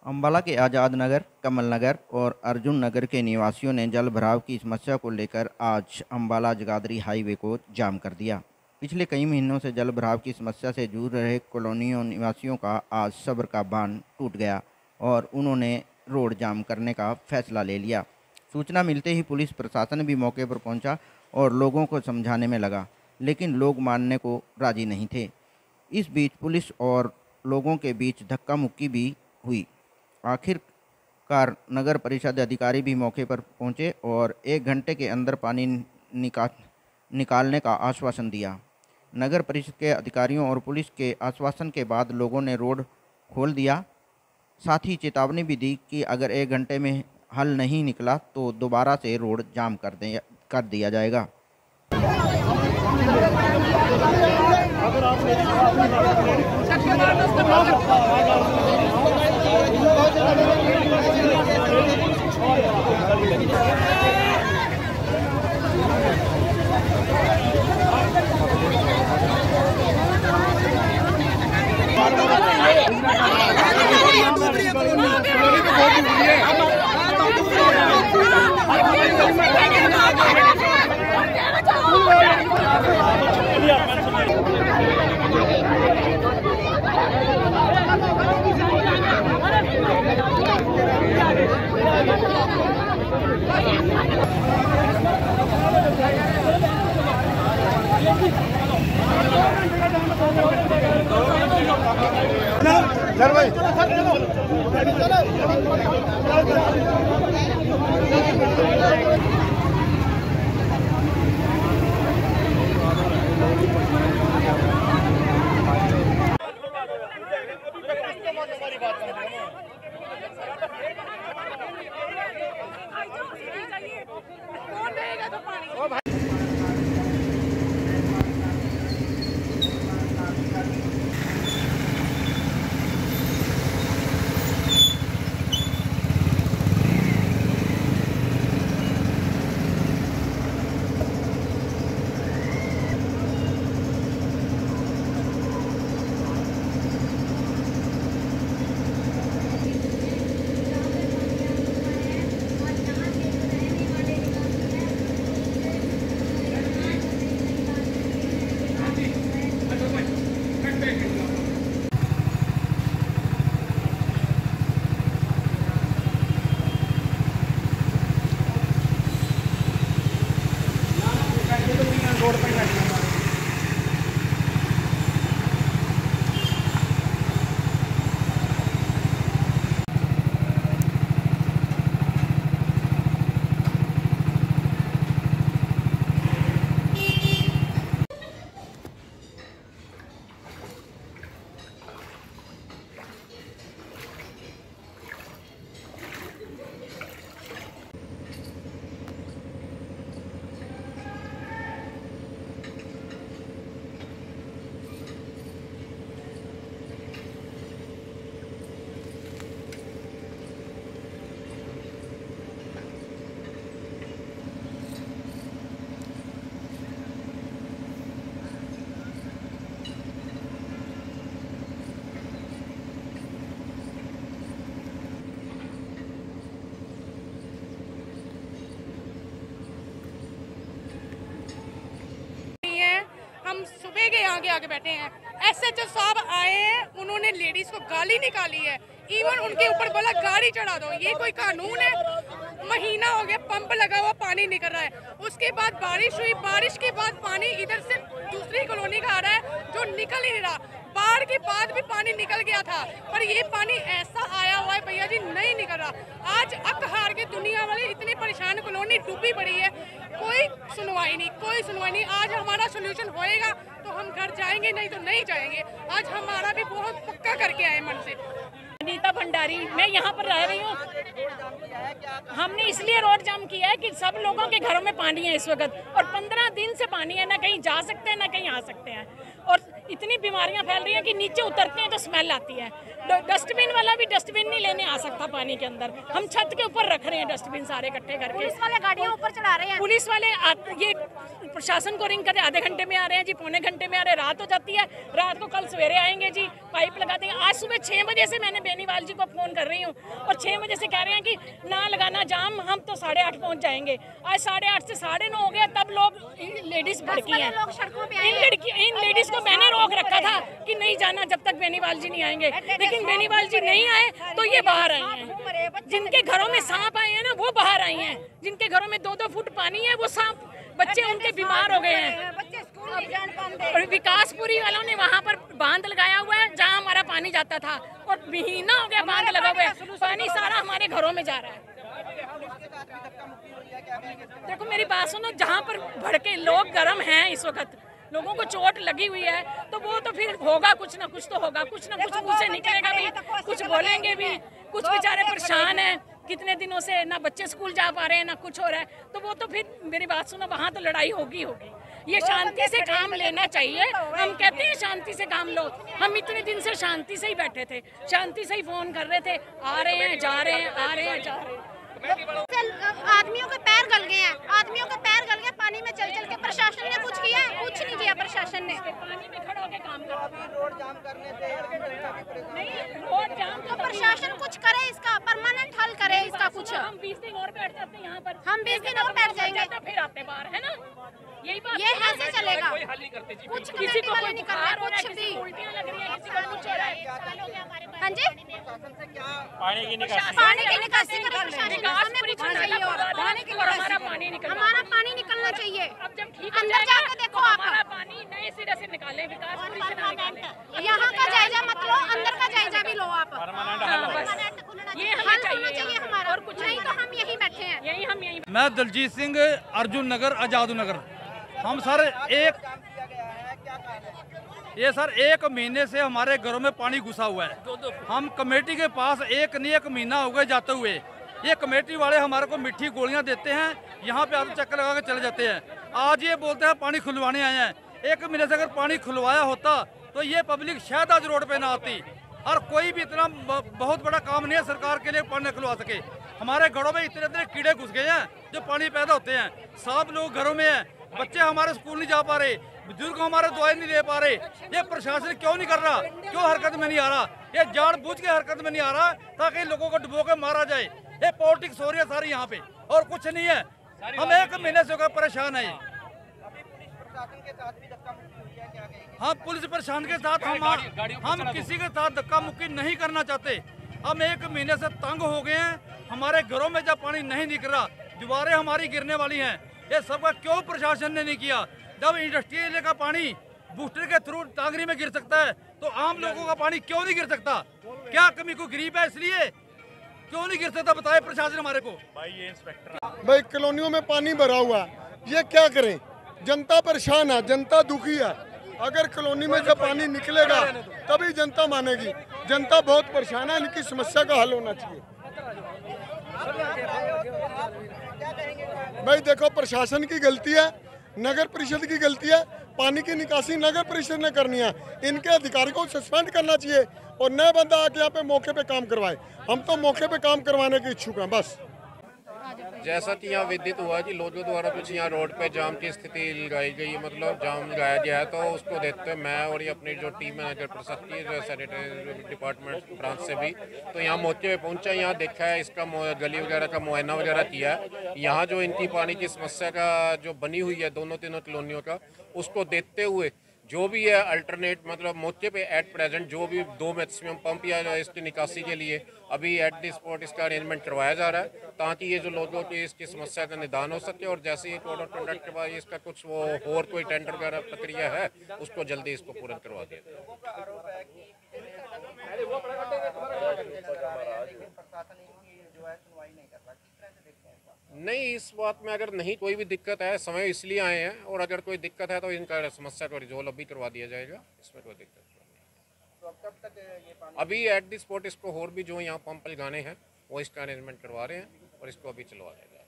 अंबाला के आज़ाद नगर, कमल नगर और अर्जुन नगर के निवासियों ने जल भराव की समस्या को लेकर आज अंबाला जगाधरी हाईवे को जाम कर दिया। पिछले कई महीनों से जल भराव की समस्या से जूझ रहे कॉलोनियों निवासियों का आज सब्र का बांध टूट गया और उन्होंने रोड जाम करने का फैसला ले लिया। सूचना मिलते ही पुलिस प्रशासन भी मौके पर पहुंचा और लोगों को समझाने में लगा, लेकिन लोग मानने को राजी नहीं थे। इस बीच पुलिस और लोगों के बीच धक्का मुक्की भी हुई। आखिरकार नगर परिषद अधिकारी भी मौके पर पहुंचे और 1 घंटे के अंदर पानी निकालने का आश्वासन दिया। नगर परिषद के अधिकारियों और पुलिस के आश्वासन के बाद लोगों ने रोड खोल दिया। साथ ही चेतावनी भी दी कि अगर 1 घंटे में हल नहीं निकला तो दोबारा से रोड जाम कर दिया जाएगा। चल भाई कौन देगा तो पानी। हम सुबह के यहाँ के आगे बैठे हैं, SHO साहब आए हैं, उन्होंने लेडीज को गाली निकाली है, इवन उनके ऊपर बोला गाड़ी चढ़ा दो। ये कोई कानून है? महीना हो गया पंप लगा हुआ पानी निकल रहा है। उसके बाद बारिश हुई, बारिश के बाद पानी इधर से दूसरी कॉलोनी का आ रहा है जो निकल ही नहीं रहा। बाढ़ के बाद भी पानी निकल गया था, पर ये पानी ऐसा आया हुआ है भैया जी, नहीं निकल रहा। आज अक हार के दुनिया वाले इतनी परेशान, कॉलोनी डूबी पड़ी है, कोई सुनवाई नहीं। आज हमारा सोल्यूशन होएगा तो हम घर जाएंगे, नहीं तो नहीं जाएंगे। आज हमारा भी बहुत पक्का करके आए मन से। अनीता भंडारी, मैं यहाँ पर रह रही हूँ। हमने इसलिए रोड जाम किया है कि सब लोगों के घरों में पानी है इस वक्त, और 15 दिन से पानी है, ना कहीं जा सकते हैं ना कहीं आ सकते हैं, और इतनी बीमारियां फैल रही हैं कि नीचे उतरते हैं तो स्मेल आती है। डस्टबिन वाला भी डस्टबिन नहीं लेने आ सकता पानी के अंदर। हम छत के ऊपर रख रहे हैं डस्टबिन सारे इकट्ठे करके। पुलिस वाले गाड़ियां ऊपर चढ़ा रहे हैं। पुलिस वाले ये प्रशासन को रिंग करते आधे घंटे में आ रहे हैं जी, पौने घंटे में आ रहे हैं, रात हो जाती है। रात को कल सवेरे आएंगे जी, पाइप लगा देंगे। आज सुबह 6 बजे से मैंने बेनीवाल जी को फ़ोन कर रही हूँ और 6 बजे से कह रहे हैं कि ना लगाना जाम, हम तो 8:30 पहुँच जाएंगे। आज 8:30 से 9:30 हो गया, तब लोग लेडीज़ भड़की हैं। इन लेडीज़ को मैंने रोक रखा था कि नहीं जाना जब तक बेनीवाल जी नहीं आएंगे, लेकिन बेनीवाल जी नहीं आए तो ये बाहर आई हैं। जिनके घरों में सांप आए हैं ना, वो बाहर आई हैं। जिनके घरों में 2-2 फुट पानी है, वो सांप, बच्चे उनके बीमार हो गए हैं। और विकासपुरी वालों ने वहाँ पर बांध लगाया हुआ है जहाँ हमारा पानी जाता था, और महीना हो गया बांध लगा हुआ है, पानी सारा हमारे घरों में जा रहा है। देखो मेरी बात सुनो, जहाँ पर भड़के लोग गर्म हैं इस वक्त, लोगों को चोट लगी हुई है, तो वो तो फिर होगा, कुछ ना कुछ तो होगा, कुछ ना कुछ मुँह से निकलेगा भी, कुछ बोलेंगे भी। कुछ बेचारे परेशान हैं, कितने दिनों से ना बच्चे स्कूल जा पा रहे हैं, ना कुछ हो रहा है, तो वो तो फिर मेरी बात सुनो, वहाँ तो लड़ाई होगी। ये शांति से काम लेना चाहिए। हम कहते हैं शांति से काम लो, हम इतने दिन से शांति से ही बैठे थे, शांति से ही फोन कर रहे थे, आ रहे हैं जा रहे हैं, आ रहे हैं जा रहे हैं। आदमियों के पैर गल गए हैं, आदमियों के पैर गल गए पानी में चल चल के। प्रशासन ने कुछ किया है? कुछ नहीं किया प्रशासन ने। पानी में खड़े होकर काम करो। रोड जाम करने से नहीं, रोड जाम तो प्रशासन कुछ करे, इसका परमानेंट हल करे इसका कुछ। हम 20 दिन और बैठ जाते हैं यहाँ पर, हम 20 दिन और बैठ जाएंगे, फिर आते बाहर, है ना? यही बात, ये ऐसे चलेगा। कोई हल नहीं करते जी। कुछ किसी को कोई बुखार हो रहा है, किसी को उल्टियां लग रही है, किसी को कुछ हो रहा है। हाँ जी, पानी की निकासी करे प्रशासन, हमें कुछ चाहिए और हमारा पानी निकल, हमारा पानी निकलना चाहिए। अब जब ठीक अंदर जाके देखो आप, हमारा पानी नए सिरे से निकाले, विकासपुरी से ना निकाले। यहाँ का जायजा मत लो, अंदर का जायजा भी लो आप। ये हल होना चाहिए हमारा, और कुछ नहीं तो हम यही बैठे हैं। यही मैं दलजीत सिंह, अर्जुन नगर, आजाद नगर। हम सर ये सर 1 महीने से हमारे घरों में पानी घुसा हुआ है। हम कमेटी के पास एक महीना हो गया जाते हुए। ये कमेटी वाले हमारे को मीठी गोलियां देते हैं, यहाँ पे आते चक्कर लगा के चले जाते हैं। आज ये बोलते हैं पानी खुलवाने आए हैं। 1 महीने से अगर पानी खुलवाया होता तो ये पब्लिक शायद आज रोड पे ना आती। और कोई भी इतना बहुत बड़ा काम नहीं है सरकार के लिए पानी खुलवा सके। हमारे घरों में इतने कीड़े घुस गए हैं जो पानी पैदा होते हैं। सांप लोग घरों में हैं, बच्चे हमारे स्कूल नहीं जा पा रहे, बुजुर्ग हमारे दवाई नहीं ले पा रहे। ये प्रशासन क्यों नहीं कर रहा, क्यों हरकत में नहीं आ रहा? ये जानबूझ के हरकत में नहीं आ रहा ताकि लोगों को डुबो के मारा जाए। ये पॉलिटिक्स हो रही है सारी यहाँ पे, और कुछ नहीं है। हम 1 महीने से परेशान है। हाँ, पुलिस प्रशासन के साथ हम किसी के साथ धक्का मुक्की नहीं करना चाहते। हम 1 महीने से तंग हो गए हैं। हमारे घरों में जब पानी नहीं निकल रहा, दीवारें हमारी गिरने वाली हैं। ये सबका क्यों प्रशासन ने नहीं किया? जब इंडस्ट्रियल एरिया का पानी बूस्टर के थ्रू टांगरी में गिर सकता है तो आम लोगों का पानी क्यों नहीं गिर सकता? क्या कमी को गरीब है इसलिए क्यों नहीं गिर सकता? बताए प्रशासन हमारे को। भाई कॉलोनियों में पानी भरा हुआ है, ये क्या करें? जनता परेशान है, जनता दुखी है। अगर कॉलोनी में जब पानी निकलेगा तभी जनता मानेगी। जनता बहुत परेशान है, इनकी समस्या का हल होना चाहिए। भाई देखो, प्रशासन की गलती है, नगर परिषद की गलती है। पानी की निकासी नगर परिषद ने करनी है। इनके अधिकारी को सस्पेंड करना चाहिए और नया बंदा आके यहाँ पे मौके पे काम करवाए। हम तो मौके पे काम करवाने के इच्छुक हैं बस। जैसा कि यहाँ विदित हुआ कि लोगों द्वारा कुछ यहाँ रोड पे जाम की स्थिति लगाई गई, मतलब जाम लगाया गया है, तो उसको देखते हुए मैं और ये अपनी जो टीम है नगर परिषद की, जो सैनिटरी डिपार्टमेंट ब्रांच से भी, तो यहाँ मौके पे पहुंचा, यहाँ देखा है, इसका गली वगैरह का मुआयना वगैरह किया है। यहाँ जो इनकी पानी की समस्या का जो बनी हुई है दोनों तीनों कॉलोनियों का, उसको देखते हुए जो भी है अल्टरनेट, मतलब मौके पे एट प्रेजेंट जो भी 2 मैक्सिमम पंप या इसकी निकासी के लिए अभी एट द स्पॉट इसका अरेंजमेंट करवाया जा रहा है, ताकि ये जो लोगों की इसकी समस्या का निदान हो सके। और जैसे ही कोड ऑफ कंडक्ट के बाद इसका कुछ वो और कोई टेंडर वगैरह प्रक्रिया है, उसको जल्दी इसको पूरा करवा दिया जाए। नहीं, इस बात में अगर नहीं कोई भी दिक्कत है, समय इसलिए आए हैं, और अगर कोई दिक्कत है तो इनका समस्या को रिजोल्व अभी करवा दिया जाएगा, इसमें कोई दिक्कत नहीं। अभी एट द स्पॉट इसको और भी जो यहाँ पंप लगाने हैं वो इसका अरेंजमेंट करवा रहे हैं और इसको अभी चलवा देंगे।